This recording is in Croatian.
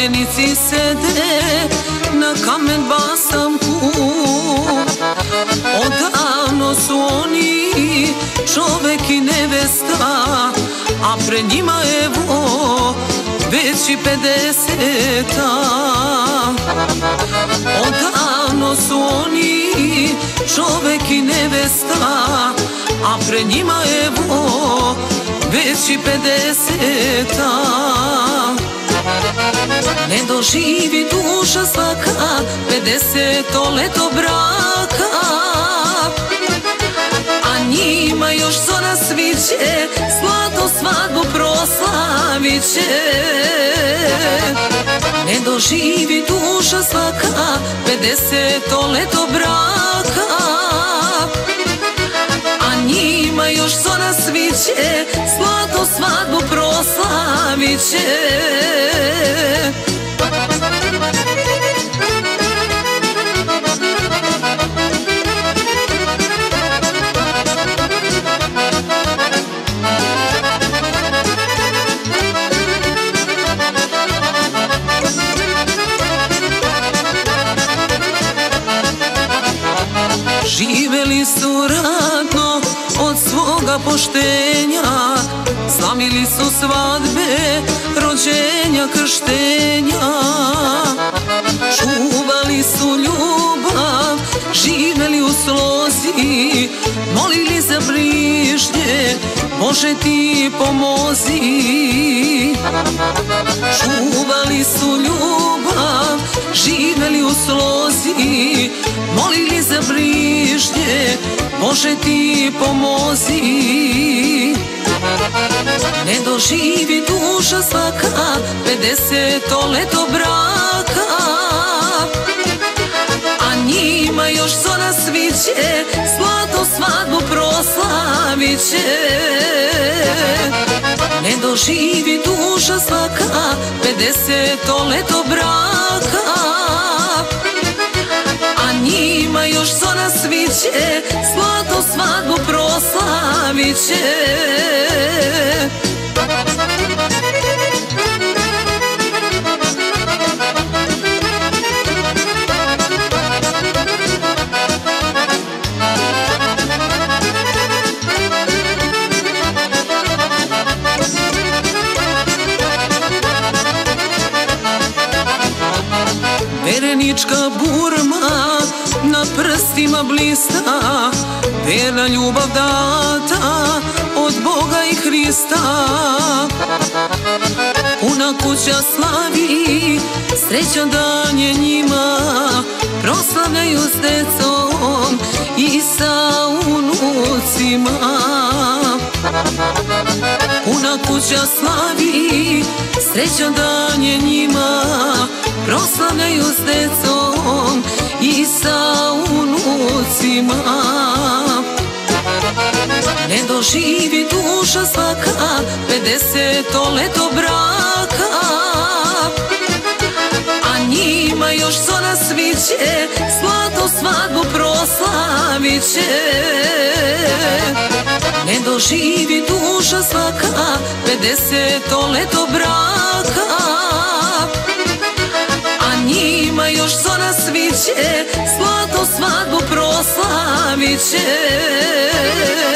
voljenici sede na kamen basamku. Odavno su oni čovek i nevesta, a pred njima evo već i 50-ta. Odavno su oni čovek i nevesta, a pred njima evo već i 50-ta. Ne doživi duša svaka 50-to leto braka, a njima još zora sviće, zlato svadbu proslavit će. Ne doživi duša svaka 50-to leto braka, a njima još zora sviće, zlato svadbu proslavit će. Živeli su radno od svoga poštenja, slavili su svadbe, rođenja, krštenja. Čuvali su ljubav, živeli u slozi, molili za bližnje, Bože ti pomozi. Čuvali su ljubav, živeli u slozi, molili za bližnje, Bože ti pomozi. Ne doživi duša svaka 50-to leto braka, a njima još zora sviće, zlato svadbu proslavit će. Ne doživi duša svaka 50-to leto braka, a njima još zora sviće, zlato svadbu proslavit će. Verenička burma na prstima blista, verna ljubav data od Boga i Hrista. Puna kuća slavi, srećan dan je njima, proslavljaju s decom i sa unucima. Puna kuća slavi, srećan dan je njima, proslavljaju s decom i sa unucima. Ne doživi duša svaka 50-to leto braka, a njima još zora sviće, zlato svadbu proslavit će. Ne doživi duša svaka 50-to leto braka, a njima još zora sviće, zlato svadbu proslavit će.